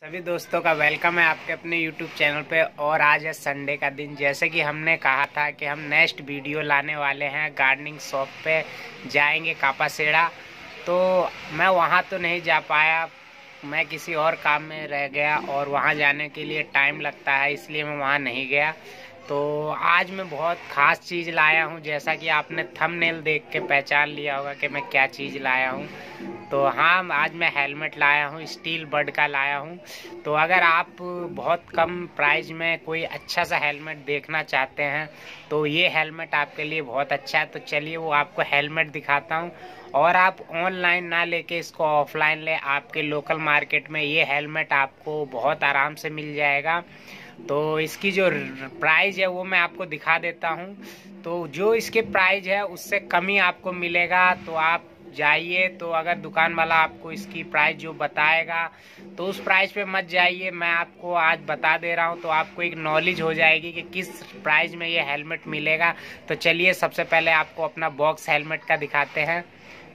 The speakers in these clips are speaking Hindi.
सभी दोस्तों का वेलकम है आपके अपने YouTube चैनल पे। और आज है संडे का दिन। जैसे कि हमने कहा था कि हम नेक्स्ट वीडियो लाने वाले हैं, गार्डनिंग शॉप पे जाएंगे कापासेड़ा। तो मैं वहाँ तो नहीं जा पाया, मैं किसी और काम में रह गया और वहाँ जाने के लिए टाइम लगता है, इसलिए मैं वहाँ नहीं गया। तो आज मैं बहुत ख़ास चीज़ लाया हूँ, जैसा कि आपने थंबनेल देख के पहचान लिया होगा कि मैं क्या चीज़ लाया हूँ। तो हाँ, आज मैं हेलमेट लाया हूँ, स्टील बड का लाया हूँ। तो अगर आप बहुत कम प्राइस में कोई अच्छा सा हेलमेट देखना चाहते हैं तो ये हेलमेट आपके लिए बहुत अच्छा है। तो चलिए वो आपको हेलमेट दिखाता हूँ। और आप ऑनलाइन ना लेके इसको ऑफलाइन ले, आपके लोकल मार्केट में ये हेलमेट आपको बहुत आराम से मिल जाएगा। तो इसकी जो प्राइस है वो मैं आपको दिखा देता हूँ। तो जो इसके प्राइस है उससे कम ही आपको मिलेगा। तो आप जाइए, तो अगर दुकान वाला आपको इसकी प्राइस जो बताएगा तो उस प्राइस पे मत जाइए, मैं आपको आज बता दे रहा हूँ। तो आपको एक नॉलेज हो जाएगी कि किस प्राइस में ये हेलमेट मिलेगा। तो चलिए सबसे पहले आपको अपना बॉक्स हेलमेट का दिखाते हैं।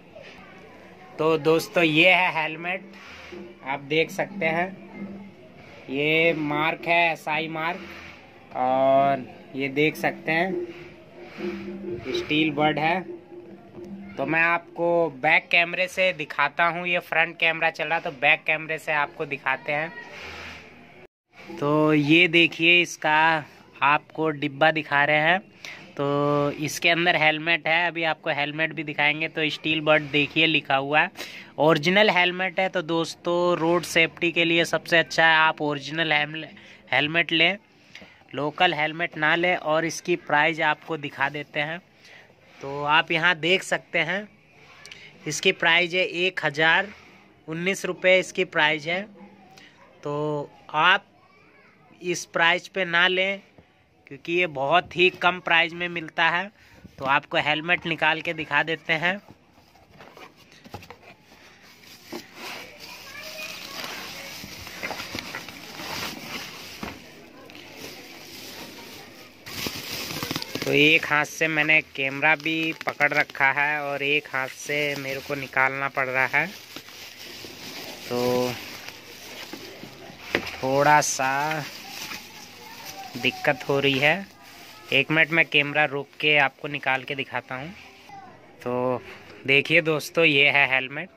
तो दोस्तों ये है हेलमेट, आप देख सकते हैं। ये मार्क है, एसआई मार्क। और ये देख सकते हैं स्टील बड है। तो मैं आपको बैक कैमरे से दिखाता हूँ, ये फ्रंट कैमरा चल रहा तो बैक कैमरे से आपको दिखाते हैं। तो ये देखिए, इसका आपको डिब्बा दिखा रहे हैं। तो इसके अंदर हेलमेट है, अभी आपको हेलमेट भी दिखाएंगे। तो स्टील बड देखिए लिखा हुआ है, ओरिजिनल हेलमेट है। तो दोस्तों रोड सेफ्टी के लिए सबसे अच्छा है आप ओरिजिनल हेलमेट लें, लोकल हेलमेट ना लें। और इसकी प्राइस आपको दिखा देते हैं। तो आप यहाँ देख सकते हैं, इसकी प्राइस है 1019 रुपये इसकी प्राइस है। तो आप इस प्राइस पे ना लें क्योंकि ये बहुत ही कम प्राइस में मिलता है। तो आपको हेलमेट निकाल के दिखा देते हैं। तो एक हाथ से मैंने कैमरा भी पकड़ रखा है और एक हाथ से मेरे को निकालना पड़ रहा है। तो थोड़ा सा दिक्कत हो रही है, 1 मिनट में कैमरा रोक के आपको निकाल के दिखाता हूँ। तो देखिए दोस्तों, ये है हेलमेट।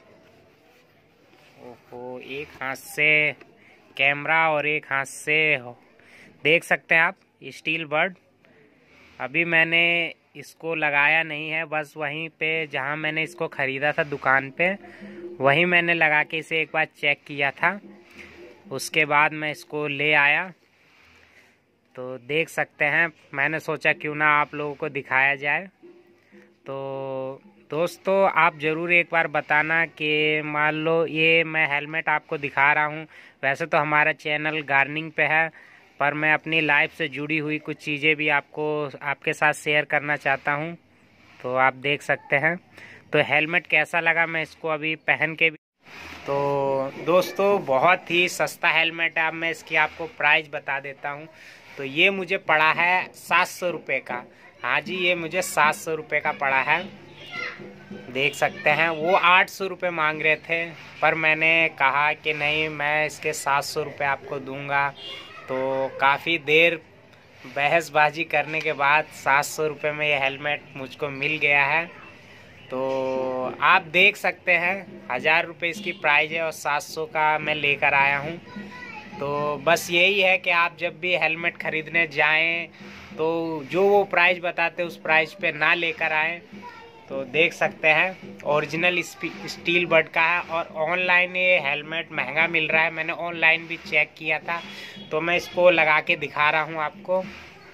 ओहो, एक हाथ से कैमरा और एक हाथ से देख सकते हैं आप स्टील बड। अभी मैंने इसको लगाया नहीं है, बस वहीं पे जहाँ मैंने इसको ख़रीदा था दुकान पे वहीं मैंने लगा के इसे एक बार चेक किया था। उसके बाद मैं इसको ले आया। तो देख सकते हैं, मैंने सोचा क्यों ना आप लोगों को दिखाया जाए। तो दोस्तों आप ज़रूर एक बार बताना कि मान लो ये मैं हेलमेट आपको दिखा रहा हूँ। वैसे तो हमारा चैनल गार्डनिंग पे है, पर मैं अपनी लाइफ से जुड़ी हुई कुछ चीज़ें भी आपके साथ शेयर करना चाहता हूँ। तो आप देख सकते हैं। तो हेलमेट कैसा लगा मैं इसको अभी पहन के भी। तो दोस्तों बहुत ही सस्ता हेलमेट है। अब मैं इसकी आपको प्राइस बता देता हूँ। तो ये मुझे पड़ा है 700 रुपये का। हाँ जी, ये मुझे 700 रुपये का पड़ा है। देख सकते हैं, वो 800 रुपये मांग रहे थे, पर मैंने कहा कि नहीं, मैं इसके 700 रुपये आपको दूंगा। तो काफ़ी देर बहसबाजी करने के बाद 700 रुपये में ये हेलमेट मुझको मिल गया है। तो आप देख सकते हैं 1000 रुपये इसकी प्राइस है और 700 का मैं लेकर आया हूँ। तो बस यही है कि आप जब भी हेलमेट ख़रीदने जाएं तो जो वो प्राइस बताते उस प्राइस पे ना लेकर आएं। तो देख सकते हैं ओरिजिनल स्टील बड का है। और ऑनलाइन ये हेलमेट महंगा मिल रहा है, मैंने ऑनलाइन भी चेक किया था। तो मैं इसको लगा के दिखा रहा हूँ आपको।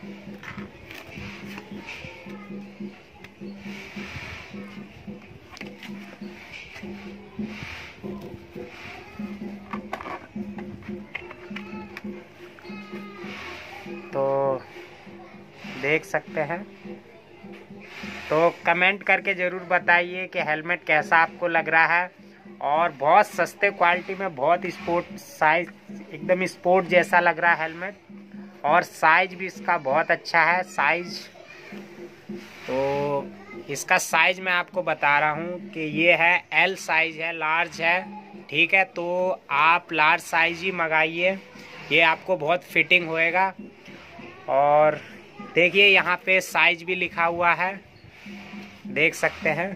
तो देख सकते हैं। तो कमेंट करके ज़रूर बताइए कि हेलमेट कैसा आपको लग रहा है। और बहुत सस्ते क्वालिटी में, बहुत स्पोर्ट साइज, एकदम स्पोर्ट जैसा लग रहा है हेलमेट। और साइज भी इसका बहुत अच्छा है, साइज। तो इसका साइज मैं आपको बता रहा हूँ कि ये है L साइज है, लार्ज है। ठीक है, तो आप लार्ज साइज ही मंगाइए, ये आपको बहुत फिटिंग होएगा। और देखिए यहाँ पे साइज भी लिखा हुआ है, देख सकते हैं,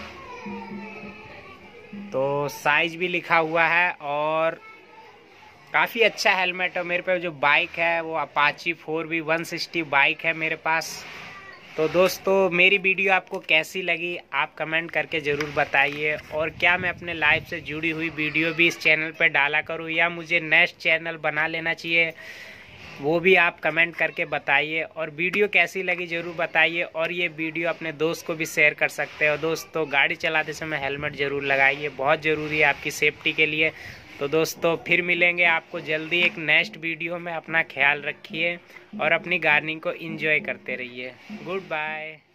तो साइज भी लिखा हुआ है। और काफ़ी अच्छा हेलमेट है। मेरे पे जो बाइक है वो अपाची 4V 160 बाइक है मेरे पास। तो दोस्तों मेरी वीडियो आपको कैसी लगी आप कमेंट करके ज़रूर बताइए। और क्या मैं अपने लाइफ से जुड़ी हुई वीडियो भी इस चैनल पर डाला करूं या मुझे नेक्स्ट चैनल बना लेना चाहिए, वो भी आप कमेंट करके बताइए। और वीडियो कैसी लगी ज़रूर बताइए। और ये वीडियो अपने दोस्त को भी शेयर कर सकते हो। दोस्तों गाड़ी चलाते समय हेलमेट ज़रूर लगाइए, बहुत ज़रूरी है आपकी सेफ्टी के लिए। तो दोस्तों फिर मिलेंगे आपको जल्दी एक नेक्स्ट वीडियो में। अपना ख्याल रखिए और अपनी गार्डनिंग को एंजॉय करते रहिए। Good bye.